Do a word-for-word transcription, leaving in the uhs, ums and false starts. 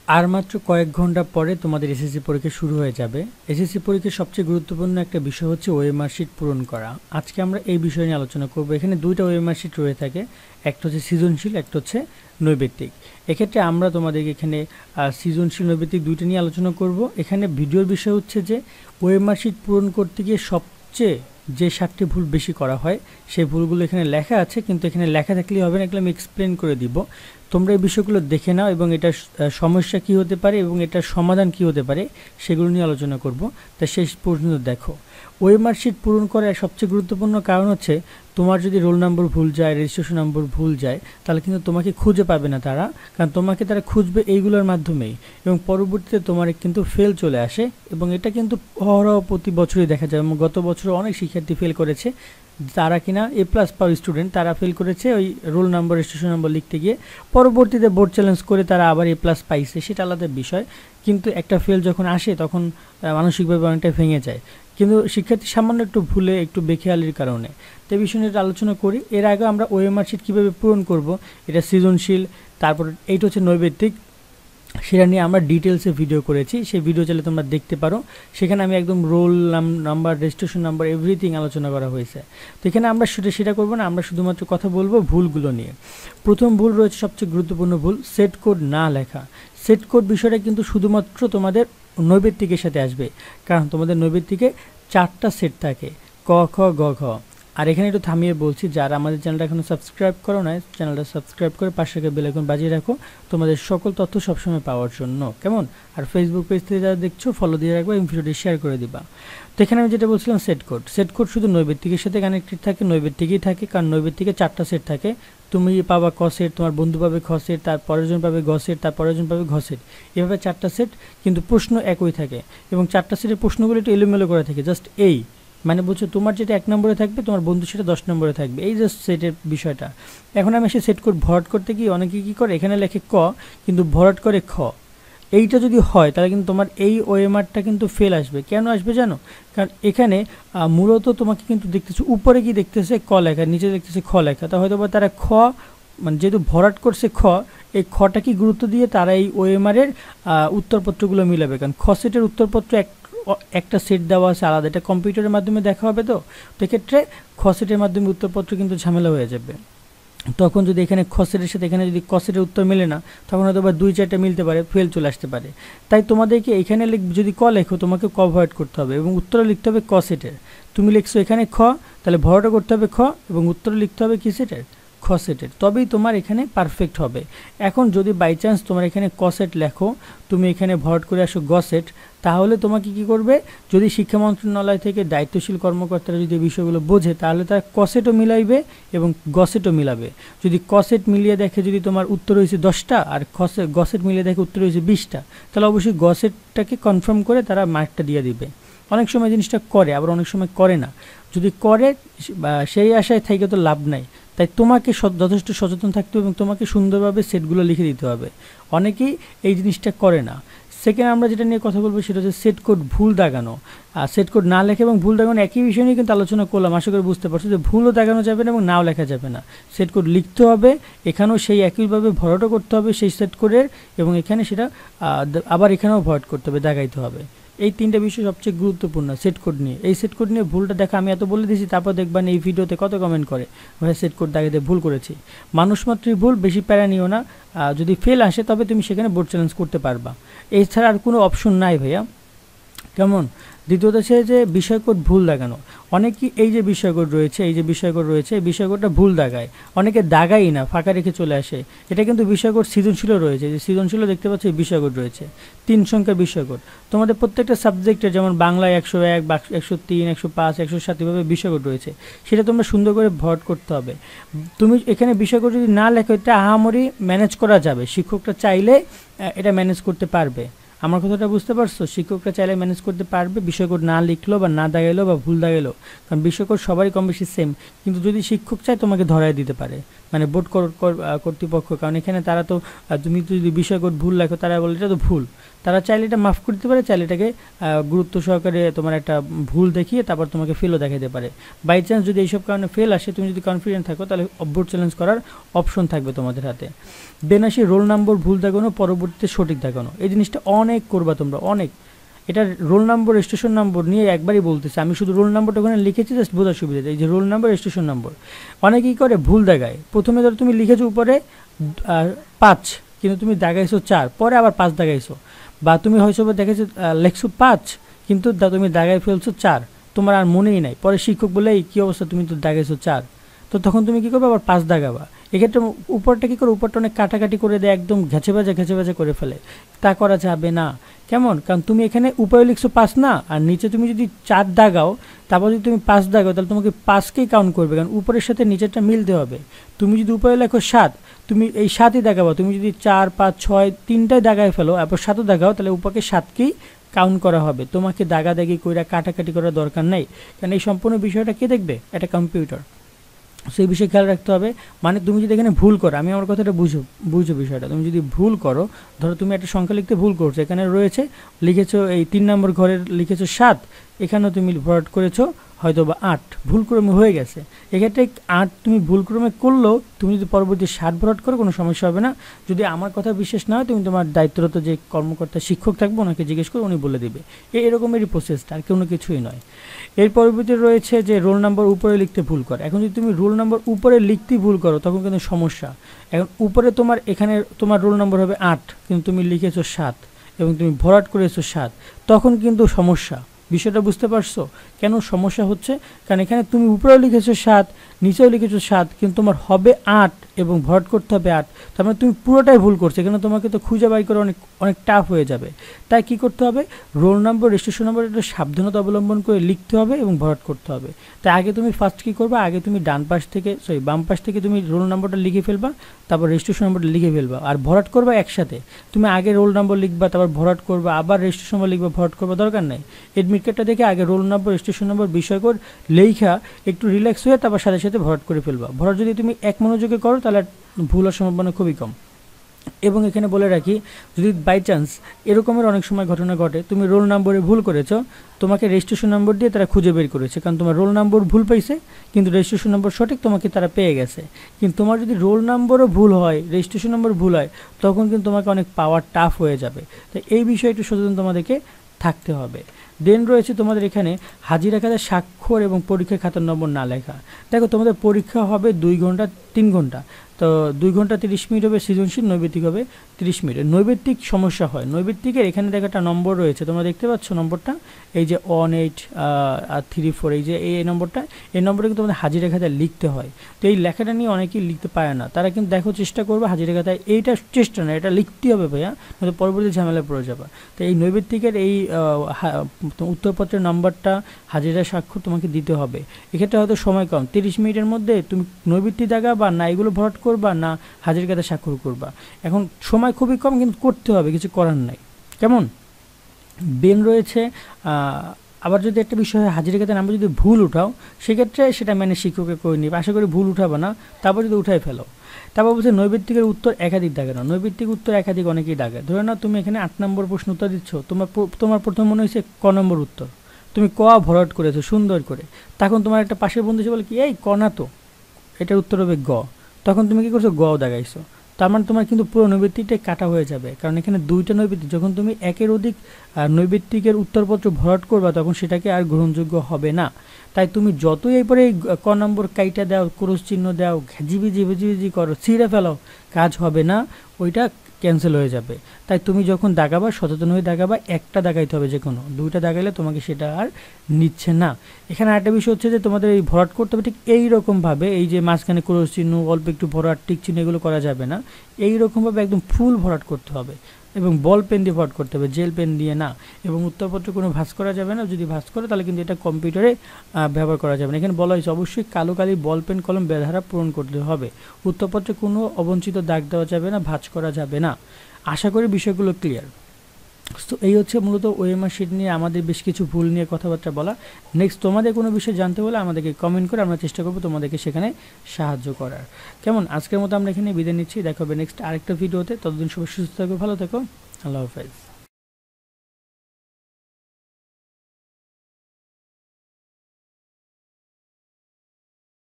আর মাত্র কয়েক ঘন্টা পরে তোমাদের এসএসসি পরীক্ষা শুরু হয়ে যাবে। এসএসসি পরীক্ষার সবচেয়ে গুরুত্বপূর্ণ একটা বিষয় হচ্ছে ওএমআর শিট পূরণ করা। আজকে আমরা এই বিষয় নিয়ে আলোচনা করব। এখানে দুইটা ওএমআর শিট রয়ে থাকে, একটা হচ্ছে সৃজনশীল, একটা হচ্ছে নৈবেত্তিক। এক্ষেত্রে আমরা তোমাদেরকে এখানে সৃজনশীল নৈবেত্তিক দুইটা নিয়ে আলোচনা করব। এখানে ভিডিওর বিষয় হচ্ছে যে ওএমআর শিট পূরণ করতে গিয়ে সবচেয়ে যে সাতটি ভুল বেশি করা হয় সেই ভুলগুলো এখানে লেখা আছে, কিন্তু এখানে লেখা থাকলেই হবে না, এগুলো আমি এক্সপ্লেন করে দিব। তোমরা এই বিষয়গুলো দেখে নাও এবং এটার সমস্যা কি হতে পারে এবং এটার সমাধান কি হতে পারে সেগুলো নিয়ে আলোচনা করব। তা শেষ পর্যন্ত দেখো। ওএমআর শিট পূরণ করার সবচেয়ে গুরুত্বপূর্ণ কারণ হচ্ছে তোমার যদি রোল নম্বর ভুল যায়, রেজিস্ট্রেশন নম্বর ভুল যায়, তাহলে কিন্তু তোমাকে খুঁজে পাবে না তারা, কারণ তোমাকে তারা খুঁজবে এইগুলোর মাধ্যমেই, এবং পরবর্তীতে তোমার কিন্তু ফেল চলে আসে। এবং এটা কিন্তু অহরহ প্রতি বছরই দেখা যায়। এবং গত বছর অনেক শিক্ষার্থী ফেল করেছে, তারা কিনা এ প্লাস পাওয়া স্টুডেন্ট, তারা ফেল করেছে ওই রোল নাম্বার রেজিস্ট্রেশন নম্বর লিখতে গিয়ে। পরবর্তীতে বোর্ড চ্যালেঞ্জ করে তারা আবার এ প্লাস পাইছে, সেটা আলাদা বিষয়। কিন্তু একটা ফেল যখন আসে তখন মানসিকভাবে অনেকটা ভেঙে যায়, কিন্তু শিক্ষার্থী সামান্য একটু ভুলে, একটু বেখেয়ালির কারণে। তো এই বিষয় নিয়ে আলোচনা করি। এর আগে আমরা ওএমআর শিট কীভাবে পূরণ করব, এটা সৃজনশীল, তারপর এইটা হচ্ছে নৈবেত্তিক, সেটা নিয়ে আমরা ডিটেলসে ভিডিও করেছি। সেই ভিডিও চাইলে তোমরা দেখতে পারো। সেখানে আমি একদম roll number, registration number, everything আলোচনা করা হয়েছে। তো এখানে আমরা সেটা সেটা করবো না, আমরা শুধুমাত্র কথা বলবো ভুলগুলো নিয়ে। প্রথম ভুল রয়েছে সবচেয়ে গুরুত্বপূর্ণ ভুল, সেট কোড না লেখা। সেট কোড বিষয়টা কিন্তু শুধুমাত্র তোমাদের নৈবেত্তিকের সাথে আসবে, কারণ তোমাদের নৈবেত্তিকে চারটা সেট থাকে, ক খ গ ঘ। আর এখানে একটু থামিয়ে বলছি, যারা আমাদের চ্যানেলটা এখনো সাবস্ক্রাইব করো না, চ্যানেলটা সাবস্ক্রাইব করে পাশে বেল আইকন বাজিয়ে রাখো তোমাদের সকল তথ্য সবসময় পাওয়ার জন্য, কেমন? আর ফেসবুক পেজ থেকে যারা দেখছো ফলো দিয়ে রাখবা এবং ভিডিওটি শেয়ার করে দিবা। তো এখানে আমি যেটা বলছিলাম, সেট কোড। সেট কোড শুধু নৈবেত্তিকের সাথে কানেক্টেড থাকে, নৈবেত্তিকই থাকে, কারণ নৈবেত্তিকে চারটা সেট থাকে। তুমি পাবা ক সেট, তোমার বন্ধু পাবে খ সেট, তার পরের জন পাবে গ সেট, তার পরের জন পাবে ঘ সেট, এভাবে চারটা সেট, কিন্তু প্রশ্ন একই থাকে। এবং চারটা সেটের প্রশ্নগুলো একটু এলোমেলো করে থাকে, জাস্ট এই মানে বলছো তোমার যেটা এক নম্বরে থাকবে তোমার বন্ধু সেটা দশ নম্বরে থাকবে, এই জাস্ট সেটের বিষয়টা। এখন আমি এসে সেট কোড ভরাট করতে গিয়ে অনেকে কী করে, এখানে লেখে ক কিন্তু ভরাট করে খ। এইটা যদি হয় তাহলে কিন্তু তোমার এই ওএমআরটা কিন্তু ফেল আসবে। কেন আসবে জানো? কারণ এখানে মূলত তোমাকে কিন্তু দেখতেছে উপরে কি দেখতেছে ক লেখা, নিচে দেখতেছে খ লেখা। তা হয়তো বা তারা খ মানে যেহেতু ভরাট করছে খ, এই খটা কি গুরুত্ব দিয়ে তারা এই ওএমআরের উত্তরপত্রগুলো মিলাবে, কারণ খ সেটের উত্তরপত্র এক একটা সেট দেওয়া আছে আলাদা, এটা কম্পিউটারের মাধ্যমে দেখা হবে। তো সেক্ষেত্রে খ সেটের মাধ্যমে উত্তরপত্র কিন্তু ঝামেলা হয়ে যাবে। তখন যদি এখানে খ সেটের সাথে এখানে যদি ক সেটের উত্তর মেলে না, তখন হয়তো বা দুই চারটা মিলতে পারে, ফেল চলে আসতে পারে। তাই তোমাদেরকে এখানে যদি ক লেখো তোমাকে ক ভরাট করতে হবে এবং উত্তরে লিখতে হবে ক সেটের। তুমি লিখছো এখানে খ, তাহলে ভরাটও করতে হবে খ এবং উত্তরে লিখতে হবে কি সেটের, খ সেটের, তবেই তোমার এখানে পারফেক্ট হবে। এখন যদি বাই চান্স তোমার এখানে ক সেট লেখো, তুমি এখানে ভরাট করে আসো গ সেট, তাহলে তোমাকে কি করবে, যদি শিক্ষা মন্ত্রণালয় থেকে দায়িত্বশীল কর্মকর্তারা যদি বিষয়গুলো বোঝে, তাহলে তারা ক সেটও মিলাইবে এবং গ সেটও মিলাবে। যদি ক সেট মিলিয়ে দেখে যদি তোমার উত্তর হয়েছে দশটা আর খ সেট গ সেট মিলিয়ে দেখে উত্তর হয়েছে বিশটা, তাহলে অবশ্যই গ সেটটাকে কনফার্ম করে তারা মার্কটা দিয়ে দিবে। অনেক সময় জিনিসটা করে, আবার অনেক সময় করে না। যদি করে সেই আশায় থেকে তো লাভ নাই। তাই তোমাকে যথেষ্ট সচেতন থাকতে হবে এবং তোমাকে সুন্দরভাবে সেটগুলো লিখে দিতে হবে। অনেকেই এই জিনিসটা করে না। সেকেন্ড আমরা যেটা নিয়ে কথা বলবো সেটা হচ্ছে সেট কোড ভুল দাগানো। আর সেট কোড না লেখা এবং ভুল দাগানো একই বিষয় নিয়ে কিন্তু আলোচনা করলাম। আশা করি বুঝতে পারছো যে ভুলও দাগানো যাবে না এবং নাও লেখা যাবে না। সেট কোড লিখতে হবে, এখানেও সেই একইভাবে ভরাটও করতে হবে সেই সেট কোডের, এবং এখানে সেটা আবার এখানেও ভরাট করতে হবে, দাগাইতে হবে। এই তিনটা বিষয় সবচেয়ে গুরুত্বপূর্ণ সেট কোড নিয়ে। এই সেট কোড নিয়ে ভুলটা দেখা আমি এত বলে দিয়েছি, তারপর দেখবেন এই ভিডিওতে কত কমেন্ট করে ভাই সেট কোড দাগাইতে ভুল করেছি। মানুষ মাত্রই ভুল, বেশি প্যারা নিও না। যদি ফেল আসে তবে তুমি সেখানে বোর্ড চ্যালেঞ্জ করতে পারবা, এছাড়া আর কোনো অপশন নাই ভাইয়া, কেমন? দ্বিতীয়ত হচ্ছে যে বিষয় কোড ভুল দাগানো। অনেকেই এই যে বিষয় কোড রয়েছে, এই যে বিষয় কোড রয়েছে, এই বিষয় কোডটা ভুল দাগায়, অনেকে দাগাই না, ফাঁকা রেখে চলে আসে। এটা কিন্তু বিষয় কোড সৃজনশীলও রয়েছে, যে সৃজনশীলও দেখতে পাচ্ছি এই বিষয় কোড রয়েছে, তিন সংখ্যার বিষয় কোড। তোমাদের প্রত্যেকটা সাবজেক্টের যেমন বাংলায় একশো এক, একশো তিন, একশো পাঁচ, একশো সাত এভাবে বিষয় কোড রয়েছে, সেটা তোমরা সুন্দর করে ভরাট করতে হবে। তুমি এখানে বিষয় কোড যদি না লেখো, এটা আহামরি ম্যানেজ করা যাবে, শিক্ষকরা চাইলে এটা ম্যানেজ করতে পারবে। আমার কথাটা বুঝতে পারছো? শিক্ষকরা চাইলে ম্যানেজ করতে পারবে, বিষয় কোড না লিখলো বা না দাগাইলো বা ভুল দাগাইলো, কারণ বিষয় কোড সবারই কম বেশি সেম, কিন্তু যদি শিক্ষক চায় তোমাকে ধরায় দিতে পারে। মানে বোর্ড কর্তৃপক্ষ, কারণ এখানে তারা তো তুমি যদি বিষয় কোড ভুল লেখো তারা বলে এটা তো ভুল, তারা চাইলে এটা মাফ করতে পারে, চাইলে এটাকে গুরুত্ব সহকারে তোমার একটা ভুল দেখিয়ে তারপর তোমাকে ফেলও দেখাতে পারে। বাই চান্স যদি এইসব কারণে ফেল আসে, তুমি যদি কনফিডেন্ট থাকো তাহলে বোর্ড চ্যালেঞ্জ করার অপশন থাকবে তোমাদের হাতে। দেন আসি রোল নাম্বার ভুল দেখানো, পরবর্তীতে সঠিক দেখানো। এই জিনিসটা অনেক করবা তোমরা, অনেক। এটা রোল নাম্বার রেজিস্ট্রেশন নম্বর নিয়ে একবারই বলতেছে, আমি শুধু রোল নাম্বারটা ওখানে লিখেছি জাস্ট বোঝার সুবিধা। এই যে রোল নাম্বার রেজিস্ট্রেশন নম্বর অনেকেই করে ভুল দেখায়। প্রথমে ধরো তুমি লিখেছো উপরে পাঁচ, কিন্তু তুমি দাগাইছো চার, পরে আবার পাঁচ দাগাইছো, বা তুমি হয়তো দেখেছো লেখছো পাঁচ কিন্তু তুমি দাগাই ফেলছো চার, তোমার আর মনেই নাই। পরে শিক্ষক বলে এই কী অবস্থা, তুমি তো দাগাইছো চার, তো তখন তুমি কী করবে, আবার পাঁচ দাগাবা। এক্ষেত্রে উপরটা কী করে, উপরটা অনেক কাটাকাটি করে দেয়, একদম ঘেঁচে বাজা ঘেঁচে বাজা করে ফেলে, তা করা যাবে না। কেমন, কারণ তুমি এখানে উপরে লিখছো পাঁচ না, আর নিচে তুমি যদি চার দাগাও তারপর যদি তুমি পাঁচ দাগাও তাহলে তোমাকে পাঁচকেই কাউন্ট করবে, কারণ উপরের সাথে নিচেরটা মিলতে হবে। তুমি যদি উপরে লেখো সাত, তুমি এই সাতই দাগাবো। তুমি যদি চার পাঁচ ছয় তিনটায় দাগায় ফেলো এরপর সাতও দাগাও, তাহলে উপরকে সাতকেই কাউন্ট করা হবে। তোমাকে দাগাদাগি কইরা কাটাকাটি করার দরকার নেই, কারণ এই সম্পূর্ণ বিষয়টা কে দেখবে, এটা কম্পিউটার। সেই বিষয়ে খেয়াল রাখতে হবে। মানে তুমি যদি এখানে ভুল করো, আমি আমার কথাটা বুঝো বুঝো বিষয়টা, তুমি যদি ভুল করো, ধরো তুমি একটা সংখ্যা লিখতে ভুল করছো, এখানে রয়েছে লিখেছো এই তিন নম্বর ঘরের লিখেছো সাত, এখানেও তুমি ভরাট করেছো হয়তো বা আট, ভুলক্রমে হয়ে গেছে। এক্ষেত্রে আট তুমি ভুলক্রমে করলেও তুমি যদি পরবর্তী ষাট ভরাট করো কোনো সমস্যা হবে না। যদি আমার কথা বিশ্বাস না হয় তুমি তোমার দায়িত্বরত যে কর্মকর্তা শিক্ষক থাকবে ওনাকে জিজ্ঞেস করে, উনি বলে দেবে। এই এরকমেরই প্রসেসটা, আর কোনো কিছুই নয়। এর পরবর্তী রয়েছে যে রোল নাম্বার উপরে লিখতে ভুল করে। এখন যদি তুমি রোল নাম্বার উপরে লিখতে ভুল করো তখন কিন্তু সমস্যা। এখন উপরে তোমার এখানে তোমার রোল নাম্বার হবে আট, কিন্তু তুমি লিখেছো সাত এবং তুমি ভরাট করেছো সাত, তখন কিন্তু সমস্যা। বিষয়টা বুঝতে পারছো কেন সমস্যা হচ্ছে? কারণ এখানে তুমি উপরেও লিখেছো সাত, নিচেও লিখেছো সাত, কিন্তু তোমার হবে আট এবং ভরাট করতে হবে আট, তার মানে তুমি পুরোটাই ভুল করছো। এখানে তোমাকে তো খুঁজে বাই করে অনেক অনেক টাফ হয়ে যাবে। তাই কি করতে হবে, রোল নাম্বার রেজিস্ট্রেশন নাম্বার একটু সাবধানতা অবলম্বন করে লিখতে হবে এবং ভরাট করতে হবে। তাই আগে তুমি ফার্স্ট কী করবে, আগে তুমি ডান পাশ থেকে সরি বাম পাশ থেকে তুমি রোল নাম্বারটা লিখে ফেলবা, তারপর রেজিস্ট্রেশন নাম্বারটা লিখে ফেলবা, আর ভরাট করবা একসাথে। তুমি আগে রোল নাম্বার লিখবা, তারপর ভরাট করবা, আবার রেজিস্ট্রেশন নাম্বার লিখবা, ভরাট করবা, দরকার নেই। এডমিট কার্ডটা দেখে আগে রোল নাম্বার রেজিস্ট্রেশন নাম্বার বিষয় কোড লেখা একটু রিল্যাক্স হয়ে তারপর সাথে সাথে ভরাট করে ফেলবা। ভরাট যদি তুমি এক মনোযোগে করো তাহলে ভুল হওয়ার সম্ভাবনা খুবই কম। এবং এখানে বলে রাখি, যদি বাই চান্স এরকমের অনেক সময় ঘটনা ঘটে, তুমি রোল নম্বরে ভুল করেছো, তোমাকে রেজিস্ট্রেশন নম্বর দিয়ে তারা খুঁজে বের করেছে, কারণ তোমার রোল নম্বর ভুল পাইছে কিন্তু রেজিস্ট্রেশন নম্বর সঠিক, তোমাকে তারা পেয়ে গেছে। কিন্তু তোমার যদি রোল নম্বরও ভুল হয়, রেজিস্ট্রেশন নম্বর ভুল হয়, তখন কিন্তু তোমাকে অনেক পাওয়ার টাফ হয়ে যাবে। তো এই বিষয়ে একটু সচেতন তোমাদেরকে থাকতে হবে। দেন রয়েছে তোমাদের এখানে হাজিরা খাতায় স্বাক্ষর এবং পরীক্ষার খাতার নম্বর না লেখা। দেখো তোমাদের পরীক্ষা হবে দুই ঘন্টা তিন ঘন্টা, তো দুই ঘন্টা তিরিশ মিনিট হবে সৃজনশীল, নৈবেদিক হবে তিরিশ মিনিট। নৈবেদিক সমস্যা হয়, নৈবেদিকের এখানে দেখো একটা নম্বর রয়েছে, তোমরা দেখতে পাচ্ছ নম্বরটা, এই যে ওয়ান এইট আর থ্রি ফোর, এই যে এই নম্বরটা, এই নম্বরটা কিন্তু তোমাদের হাজিরা খাতায় লিখতে হয়। তো এই লেখাটা নিয়ে অনেকেই লিখতে পারে না, তারা কিন্তু দেখো চেষ্টা করবে হাজিরা খাতায়, এইটা চেষ্টা না, এটা লিখতে হবে ভাইয়া, নয়তো পরবর্তী ঝামেলায় পড়ে যাবে। তো এই নৈবেদিকের এই উত্তরপত্রের নাম্বারটা হাজিরা স্বাক্ষর তোমাকে দিতে হবে। এক্ষেত্রে হয়তো সময় কম, তিরিশ মিনিটের মধ্যে তুমি নৈবেদ্য দাগা বা না এগুলো ভরাট করবা না হাজির খাতায় স্বাক্ষর করবা। এখন সময় খুবই কম কিন্তু করতে হবে, কিছু করার নাই। কেমন বেন রয়েছে। আবার যদি একটা বিষয় হয় হাজির খাতায় নাম্বার যদি ভুল উঠাও, সেক্ষেত্রে সেটা মানে শিক্ষককে করে নিবে, আশা করি ভুল উঠাবে না। তারপর যদি উঠাই ফেলো, তারপর বলছে নৈবেদিকের উত্তর একাধিক দাগানো। নৈবেদিক উত্তর একাধিক অনেকেই দাগায়। ধরে নাও তুমি এখানে আট নম্বর প্রশ্ন উত্তর দিচ্ছ, তোমার তোমার প্রথম মনে হয়েছে ক নম্বর উত্তর, তুমি ক ভরাট করেছো সুন্দর করে, তখন তোমার একটা পাশের বন্ধু এসে বলে কি এই ক না তো, এটার উত্তর হবে গ, তখন তুমি কী করছো গ দাগাইছো, তার মানে তোমার কিন্তু পুরো নৈবেদিকটাই কাটা হয়ে যাবে। কারণ এখানে দুইটা নৈবেদিক, যখন তুমি একের অধিক নৈবেদিকের উত্তরপত্র ভরাট করবা তখন সেটাকে আর গ্রহণযোগ্য হবে না। তাই তুমি যতই এরপরে ক নম্বর কাইটা দাও, ক্রস চিহ্ন দাও, ঝিবিঝি ভিজিভিজি করো, ছিঁড়ে ফেলাও, কাজ হবে না, ওইটা ক্যান্সেল হয়ে যাবে। তাই তুমি যখন দাগাবা সচেতন হয়ে দাগাবা, একটা দাগাইতে হবে, যে কোনো দুইটা দাগাইলে তোমাকে সেটা আর নিচ্ছে না। এখানে আরেকটা বিষয় হচ্ছে যে তোমাদের এই ভরাট করতে হবে ঠিক এইরকমভাবে, এই যে মাঝখানে ক্রস চিহ্ন, অল্প একটু ভরাট, টিক চিহ্ন এগুলো করা যাবে না। এইরকমভাবে একদম ফুল ভরাট করতে হবে এবং বল পেন দিয়ে ভরাট করতে হবে, জেল পেন দিয়ে না। এবং উত্তরপত্র কোনো ভাঁজ করা যাবে না, যদি ভাঁজ করে তাহলে কিন্তু এটা কম্পিউটারে ব্যবহার করা যাবে না। এখানে বলা হয়েছে অবশ্যই কালো কালি বল পেন কলম বেধারা পূরণ করতে হবে। উত্তরপত্রে কোনো অবঞ্চিত দাগ দেওয়া যাবে না, ভাঁজ করা যাবে না। আশা করি বিষয়গুলো ক্লিয়ার। তো এই হচ্ছে মূলত ওএমআর শিট নিয়ে আমাদের বেশ কিছু ভুল নিয়ে কথাবার্তা বলা। নেক্সট তোমাদের কোনো বিষয় জানতে হলে আমাদেরকে কমেন্ট করে আমরা চেষ্টা করবো তোমাদেরকে সেখানে সাহায্য করার। কেমন, আজকের মতো আমরা এখানে বিদায় নিচ্ছি, দেখা হবে নেক্সট আরেকটা ভিডিওতে। ততদিন সবাই সুস্থ থাকো, ভালো থেকো, আল্লাহ হাফেজ।